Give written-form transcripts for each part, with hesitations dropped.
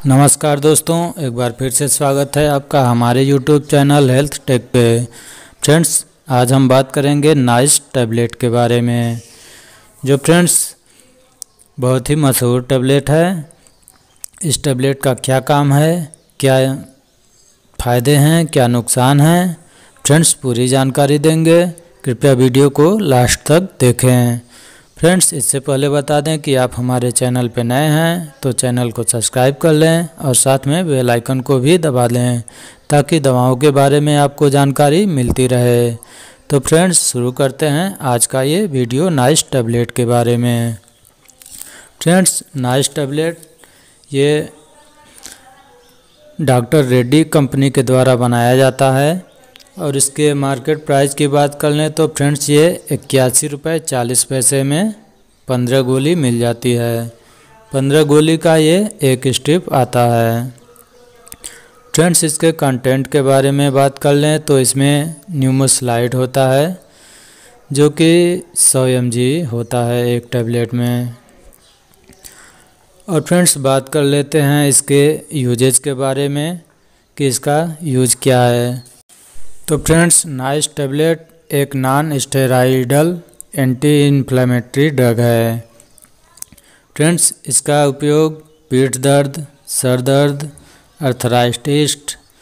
नमस्कार दोस्तों, एक बार फिर से स्वागत है आपका हमारे यूट्यूब चैनल हेल्थ टेक पे। फ्रेंड्स, आज हम बात करेंगे नाइस टैबलेट के बारे में, जो फ्रेंड्स बहुत ही मशहूर टैबलेट है। इस टैबलेट का क्या काम है, क्या फ़ायदे हैं, क्या नुकसान हैं, फ्रेंड्स पूरी जानकारी देंगे। कृपया वीडियो को लास्ट तक देखें। फ्रेंड्स, इससे पहले बता दें कि आप हमारे चैनल पर नए हैं तो चैनल को सब्सक्राइब कर लें और साथ में बेल आइकन को भी दबा लें ताकि दवाओं के बारे में आपको जानकारी मिलती रहे। तो फ्रेंड्स, शुरू करते हैं आज का ये वीडियो नाइस टैबलेट के बारे में। फ्रेंड्स, नाइस टैबलेट ये डॉक्टर रेड्डी कंपनी के द्वारा बनाया जाता है और इसके मार्केट प्राइस की बात कर लें तो फ्रेंड्स ये 81 रुपये 40 पैसे में 15 गोली मिल जाती है। 15 गोली का ये एक स्ट्रिप आता है। फ्रेंड्स, इसके कंटेंट के बारे में बात कर लें तो इसमें न्यूमोस्लाइड होता है जो कि 100 mg होता है एक टैबलेट में। और फ्रेंड्स, बात कर लेते हैं इसके यूजेज के बारे में कि इसका यूज क्या है। तो फ्रेंड्स, नाइस टैबलेट एक non steroidal anti inflammatory drug है। फ्रेंड्स, इसका उपयोग पीठ दर्द, सर दर्द, अर्थराइटिस,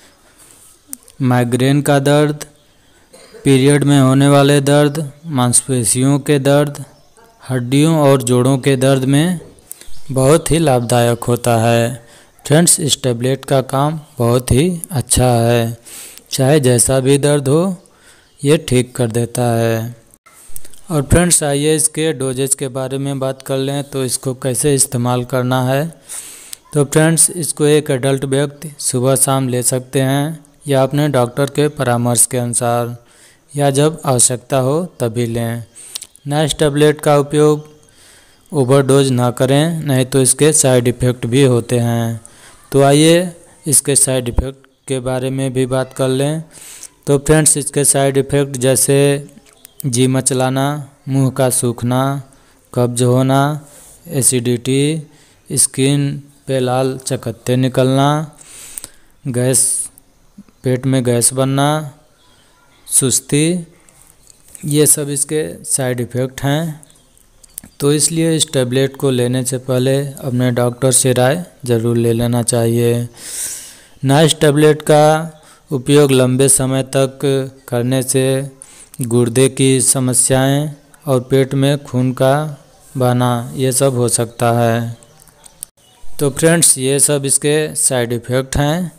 माइग्रेन का दर्द, पीरियड में होने वाले दर्द, मांसपेशियों के दर्द, हड्डियों और जोड़ों के दर्द में बहुत ही लाभदायक होता है। फ्रेंड्स, इस टैबलेट का काम बहुत ही अच्छा है, चाहे जैसा भी दर्द हो ये ठीक कर देता है। और फ्रेंड्स, आइए इसके डोजेज के बारे में बात कर लें तो इसको कैसे इस्तेमाल करना है। तो फ्रेंड्स, इसको एक एडल्ट व्यक्ति सुबह शाम ले सकते हैं या अपने डॉक्टर के परामर्श के अनुसार, या जब आवश्यकता हो तभी लें। नाइस टैबलेट का उपयोग ओवरडोज ना करें, नहीं तो इसके साइड इफ़ेक्ट भी होते हैं। तो आइए इसके साइड इफ़ेक्ट के बारे में भी बात कर लें। तो फ्रेंड्स, इसके साइड इफ़ेक्ट जैसे जी मचलाना, मुंह का सूखना, कब्ज होना, एसिडिटी, स्किन पे लाल चकत्ते निकलना, गैस, पेट में गैस बनना, सुस्ती, ये सब इसके साइड इफ़ेक्ट हैं। तो इसलिए इस टैबलेट को लेने से पहले अपने डॉक्टर से राय ज़रूर ले लेना चाहिए। नाइस टैबलेट का उपयोग लंबे समय तक करने से गुर्दे की समस्याएं और पेट में खून का बहना ये सब हो सकता है। तो फ्रेंड्स, ये सब इसके साइड इफ़ेक्ट हैं।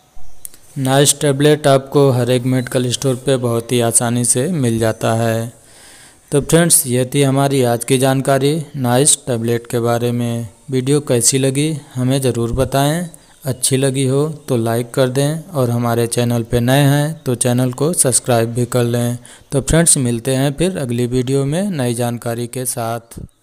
नाइस टैबलेट आपको हर एक मेडिकल स्टोर पे बहुत ही आसानी से मिल जाता है। तो फ्रेंड्स, ये थी हमारी आज की जानकारी नाइस टैबलेट के बारे में। वीडियो कैसी लगी हमें ज़रूर बताएं। अच्छी लगी हो तो लाइक कर दें और हमारे चैनल पे नए हैं तो चैनल को सब्सक्राइब भी कर लें। तो फ्रेंड्स, मिलते हैं फिर अगली वीडियो में नई जानकारी के साथ।